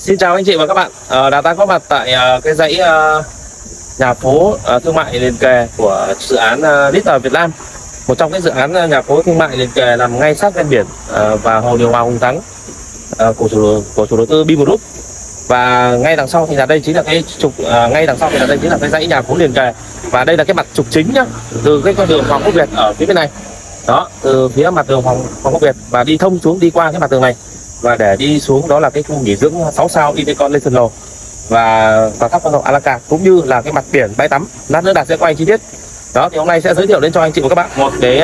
Xin chào anh chị và các bạn. Đạt đang có mặt tại cái dãy nhà phố thương mại liền kề của dự án Little Việt Nam, một trong cái dự án nhà phố thương mại liền kề nằm ngay sát ven biển và hồ điều hòa Hùng Thắng của chủ đầu tư BIM Group. Và ngay đằng sau thì là đây chính là cái trục, ngay đằng sau thì là đây chính là cái dãy nhà phố liền kề, và đây là cái mặt trục chính nhá, từ cái con đường Hoàng Quốc Việt ở phía bên này đó, từ phía mặt đường Hoàng Quốc Việt và đi thông xuống, đi qua cái mặt đường này và để đi xuống đó là cái khu nghỉ dưỡng 6 sao Icon National và tòa tháp quan họ Alaka, cũng như là cái mặt biển bãi tắm. Lát nữa Đạt sẽ quay chi tiết đó. Thì hôm nay sẽ giới thiệu đến cho anh chị và các bạn một cái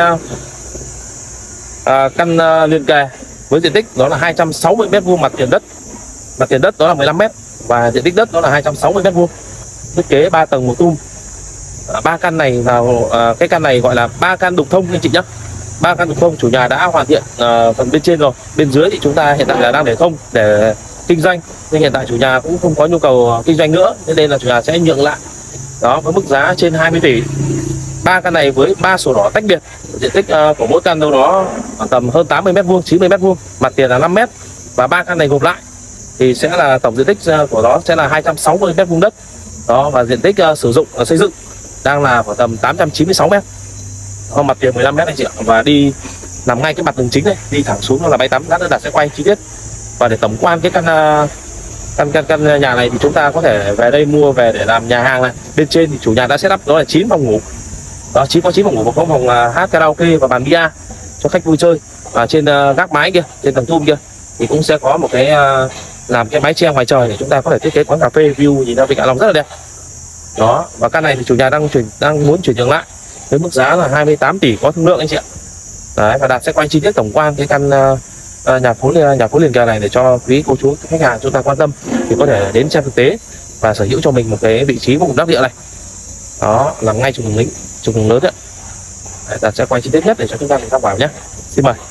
căn liền kề với diện tích đó là 260 m² mặt tiền đất đó là 15 m và diện tích đất đó là 260 m², thiết kế 3 tầng một tum. Ba căn này là cái căn này gọi là 3 căn đục thông anh chị nhé. 3 căn đục thông, chủ nhà đã hoàn thiện phần bên trên rồi, bên dưới thì chúng ta hiện tại là đang để không để kinh doanh, nhưng hiện tại chủ nhà cũng không có nhu cầu kinh doanh nữa, nên là chủ nhà sẽ nhượng lại đó với mức giá trên 20 tỷ. 3 căn này với 3 sổ đỏ tách biệt, diện tích của mỗi căn đâu đó tầm hơn 80 m², 90 m², mặt tiền là 5 m, và 3 căn này gộp lại thì sẽ là tổng diện tích của nó sẽ là 260 m² đất đó, và diện tích sử dụng xây dựng đang là khoảng tầm 896 m. Mặt tiền 15 m anh chị ạ, và đi nằm ngay cái mặt đường chính này, đi thẳng xuống là bãi tắm. Lát nữa Đạt sẽ quay chi tiết. Và để tổng quan cái căn nhà này thì chúng ta có thể về đây mua về để làm nhà hàng này. Bên trên thì chủ nhà đã set up đó là 9 phòng ngủ đó, có 9 phòng ngủ và có phòng hát karaoke và bàn bia cho khách vui chơi. Và trên gác mái kia, trên tầng tum kia thì cũng sẽ có một cái làm cái mái che ngoài trời để chúng ta có thể thiết kế quán cà phê view nhìn ra Vịnh Hạ Long rất là đẹp đó. Và căn này thì chủ nhà đang muốn chuyển nhượng lại với mức giá là 28 tỷ có thương lượng anh chị ạ. Đấy, và Đạt sẽ quay chi tiết tổng quan cái căn nhà phố liền kề này để cho quý cô chú khách hàng chúng ta quan tâm thì có thể đến xem thực tế và sở hữu cho mình một cái vị trí vô cùng đắc địa này đó, làm ngay trục đường lớn đấy. Đạt sẽ quay chi tiết nhất để cho chúng ta cùng tham khảo nhé. Xin mời.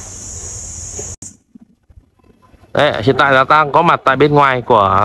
Đấy, hiện tại là đang có mặt tại bên ngoài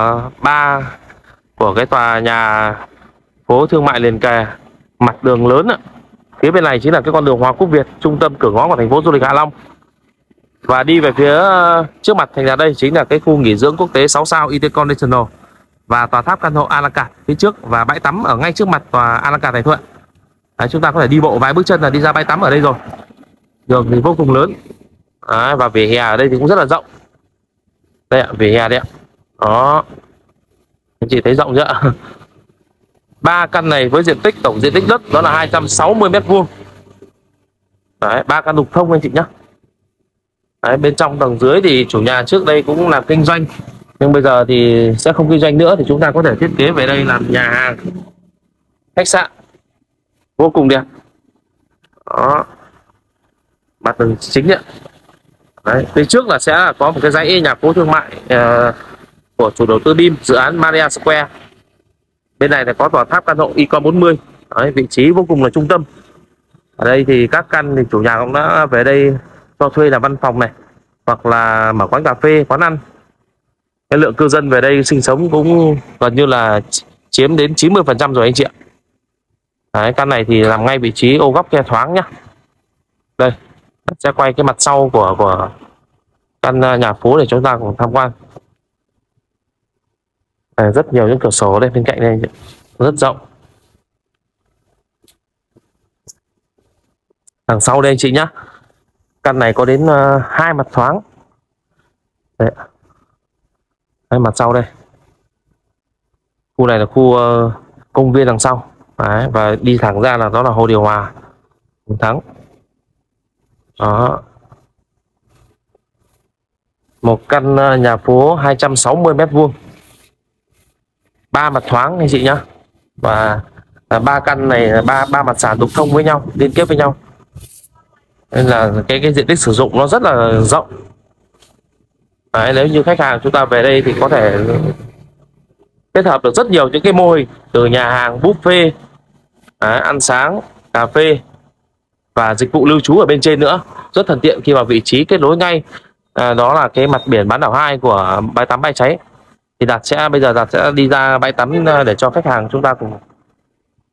của cái tòa nhà phố thương mại liền kề, mặt đường lớn ạ. Phía bên này chính là cái con đường Hoàng Quốc Việt, trung tâm cửa ngõ của thành phố du lịch Hạ Long. Và đi về phía trước mặt thành ra đây chính là cái khu nghỉ dưỡng quốc tế 6 sao Icon National và tòa tháp căn hộ Alaka phía trước, và bãi tắm ở ngay trước mặt tòa Alaka Thành Thuận. Đấy, chúng ta có thể đi bộ vài bước chân là đi ra bãi tắm ở đây rồi. Đường thì vô cùng lớn. Đấy, và vỉa hè ở đây thì cũng rất là rộng. Đây ạ, vỉa hè đấy ạ. Đó. Anh chị thấy rộng chưa ạ? 3 căn này với tổng diện tích đất đó là 260 m². Đấy, 3 căn đục thông anh chị nhé. Đấy, bên trong tầng dưới thì chủ nhà trước đây cũng làm kinh doanh, nhưng bây giờ thì sẽ không kinh doanh nữa, thì chúng ta có thể thiết kế về đây làm nhà hàng, khách sạn vô cùng đẹp. Đó. Mặt đường chính ạ. Đấy, phía trước là sẽ có một cái dãy nhà phố thương mại của chủ đầu tư BIM, dự án Maria Square. Bên này là có tòa tháp căn hộ Icon 40. Đấy, vị trí vô cùng là trung tâm. Ở đây thì các căn thì chủ nhà cũng đã về đây cho thuê là văn phòng này, hoặc là mở quán cà phê, quán ăn. Cái lượng cư dân về đây sinh sống cũng gần như là chiếm đến 90% rồi anh chị ạ. Đấy, căn này thì nằm ngay vị trí ô góc khe thoáng nhá. Đây, sẽ quay cái mặt sau của căn nhà phố để chúng ta cùng tham quan. Rất nhiều những cửa sổ ở đây bên cạnh đây, rất rộng. Đằng sau đây anh chị nhá, căn này có đến 2 mặt thoáng. Đấy. Đây, mặt sau đây, khu này là khu công viên đằng sau. Đấy, và đi thẳng ra là đó là hồ điều hòa Hùng Thắng đó. Một căn nhà phố 260 m², 3 mặt thoáng anh chị nhá. Và 3 căn này là ba mặt sàn đục thông với nhau, liên kết với nhau, nên là cái diện tích sử dụng nó rất là rộng. Đấy, nếu như khách hàng chúng ta về đây thì có thể kết hợp được rất nhiều những cái mô hình, từ nhà hàng, buffet, ăn sáng, cà phê và dịch vụ lưu trú ở bên trên nữa, rất thuận tiện khi vào vị trí kết nối ngay đó là cái mặt biển bán đảo 2 của bãi tắm Bãi Cháy. Thì bây giờ Đạt sẽ đi ra bãi tắm để cho khách hàng chúng ta cùng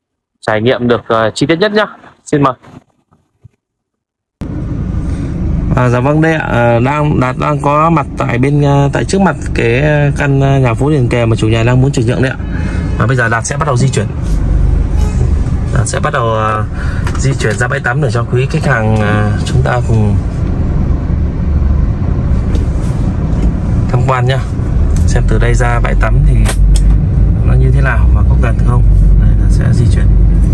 trải nghiệm được chi tiết nhất nhá. Xin mời. Dạ vâng, đây ạ, Đạt đang có mặt tại tại trước mặt cái căn nhà phố liền kề mà chủ nhà đang muốn chuyển nhượng đấy ạ. Và bây giờ Đạt sẽ bắt đầu di chuyển. Đạt sẽ bắt đầu di chuyển ra bãi tắm để cho quý khách hàng chúng ta cùng tham quan nhá. Xem từ đây ra bãi tắm thì nó như thế nào và có gần không. Đây là sẽ di chuyển.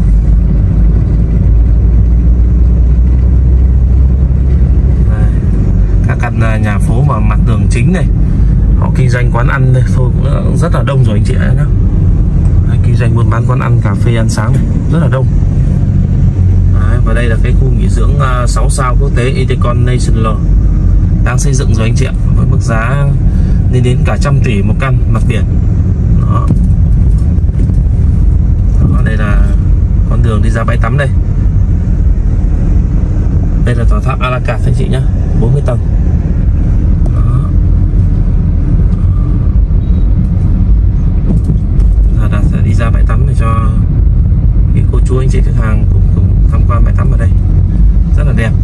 Các căn nhà phố mà mặt đường chính này, họ kinh doanh quán ăn đây thôi cũng rất là đông rồi anh chị ấy nhá. Kinh doanh buôn bán quán ăn, cà phê, ăn sáng này rất là đông. Đấy, và đây là cái khu nghỉ dưỡng 6 sao quốc tế Econ National đang xây dựng rồi anh chị ạ, với mức giá lên đến cả 100 tỷ một căn mặt biển. Đó. Đó, đây là con đường đi ra bãi tắm đây. Đây là tòa tháp a la carte anh chị nhé, 40 tầng. Đó. Giờ Đạt sẽ đi ra bãi tắm để cho cái cô chú anh chị khách hàng cùng tham quan bãi tắm ở đây, rất là đẹp.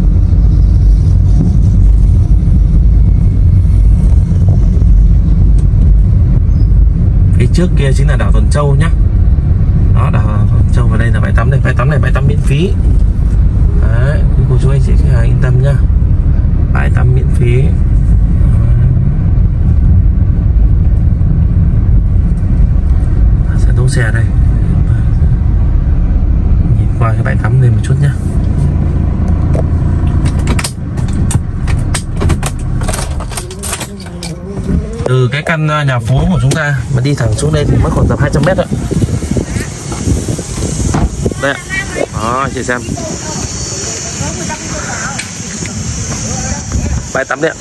Phía trước kia chính là đảo Tuần Châu nhá. Đó, đảo Tuần Châu, và đây là bãi tắm đây. Bãi tắm này bãi tắm miễn phí. Đấy, cô chú anh chị khách hàng yên tâm nhá, bãi tắm miễn phí. Sẽ đỗ xe đây, nhìn qua cái bãi tắm lên một chút nhá. Từ cái căn nhà phố của chúng ta mà đi thẳng xuống đây thì mất khoảng tầm 200 m ạ. Đây ạ. Đó, chị xem. Bãi tắm đấy ạ.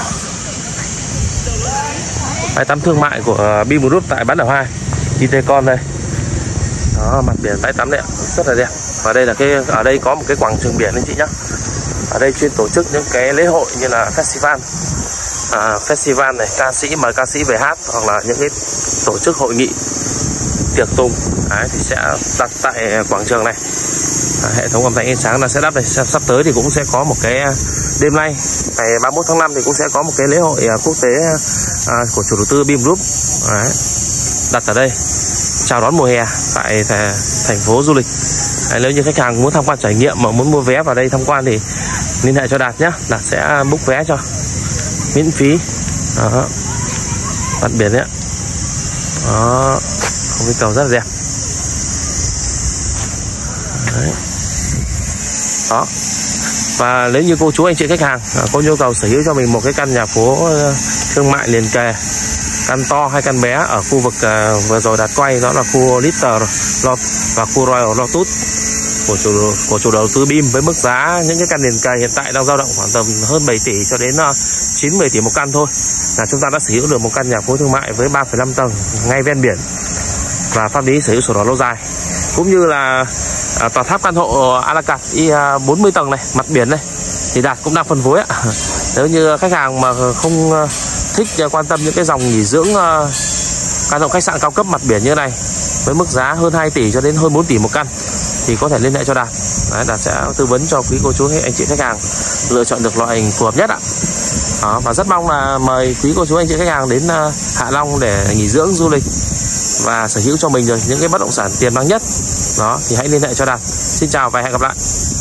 Bãi tắm thương mại của Bim Group tại bán đảo 2 Econ đây. Đó, mặt biển bãi tắm đấy ạ, rất là đẹp. Và đây là ở đây có một cái quảng trường biển anh chị nhá. Ở đây chuyên tổ chức những cái lễ hội như là festival. Festival này, mời ca sĩ về hát, hoặc là những cái tổ chức hội nghị, tiệc tùng. Đấy, thì sẽ đặt tại quảng trường này. Hệ thống âm thanh ánh sáng là sẽ đắp đây. Sắp tới thì cũng sẽ có một cái đêm nay ngày 31 tháng 5 thì cũng sẽ có một cái lễ hội quốc tế của chủ đầu tư Bim Group. Đấy, đặt ở đây chào đón mùa hè tại thành phố du lịch. Đấy, nếu như khách hàng muốn tham quan trải nghiệm mà muốn mua vé vào đây tham quan thì liên hệ cho Đạt nhé. Đạt sẽ book vé cho miễn phí. Đó, mặt biển đấy ạ. Đó, không cái cầu rất là đẹp. Đấy. Đó. Và nếu như cô chú anh chị khách hàng có nhu cầu sở hữu cho mình một cái căn nhà phố thương mại liền kề, căn to hay căn bé ở khu vực vừa rồi Đạt quay, đó là khu Little và khu Royal Lotus của chủ đầu tư Bim, với mức giá những cái căn liền kề hiện tại đang dao động khoảng tầm hơn 7 tỷ cho đến 9-10 tỷ một căn thôi, là chúng ta đã sở hữu được một căn nhà phố thương mại với 3,5 tầng ngay ven biển và pháp lý sở hữu sổ đỏ lâu dài, cũng như là tòa tháp căn hộ a la carte 40 tầng này, mặt biển này thì Đạt cũng đang phân phối ạ. Nếu như khách hàng mà không thích quan tâm những cái dòng nghỉ dưỡng căn hộ khách sạn cao cấp mặt biển như này với mức giá hơn 2 tỷ cho đến hơn 4 tỷ một căn thì có thể liên hệ cho Đạt. Đấy, Đạt sẽ tư vấn cho quý cô chú anh chị khách hàng lựa chọn được loại hình phù hợp nhất ạ. Đó, và rất mong là mời quý cô chú anh chị khách hàng đến Hạ Long để nghỉ dưỡng du lịch và sở hữu cho mình được những cái bất động sản tiềm năng nhất. Đó thì hãy liên hệ cho Đạt. Xin chào và hẹn gặp lại.